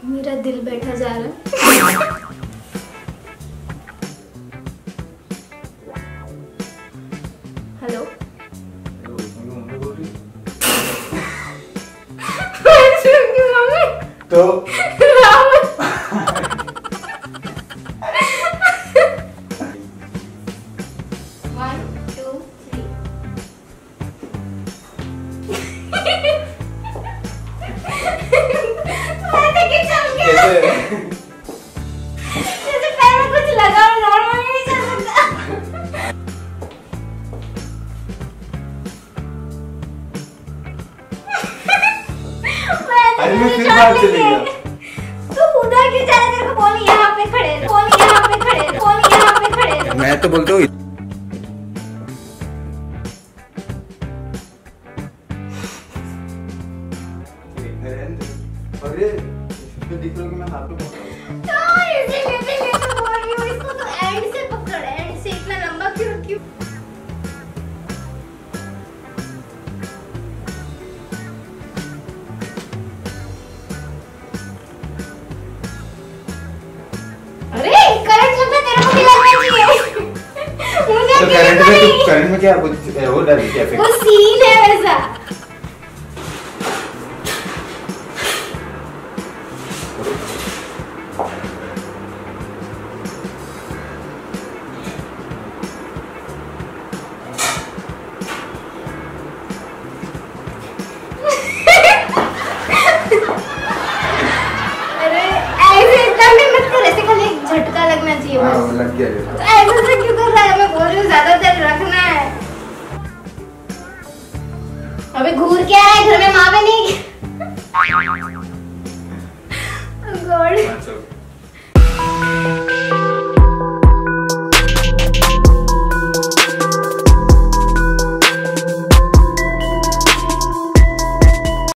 मेरा दिल बैठा जा रहा है। हेलो मम्मी तो जैसे पैर में कुछ लगा और नॉर्मल नहीं चल सकता। अरे मैं फिर बाहर चली गया। तू उधर क्यों जा रहा है? तेरे को बोली यहाँ पे खड़े रह, बोली यहाँ पे खड़े रह, बोली यहाँ पे खड़े रह। मैं तो बोलता हूँ अरे इसको दिख रहा है कि मैं हाथ में पकड़ा हूँ। तो इसीलिए तो बोल रही हूँ, इसको तो एंड से पकड़, एंड से इतना लंबा क्यों क्यों? अरे करंट लगता है, तेरे को भी लगना चाहिए। मुझे तो करंट में क्या कुछ वो डर क्या वो सीन है वैसा। झटका लगना चाहिए बस। हाँ, लग गया ये। तो ऐसे से क्यों कर रहा है? मैं बोल रही हूँ ज्यादा देर रखना है। अबे घूर क्या है? घर में माँ भी नहीं। गॉड।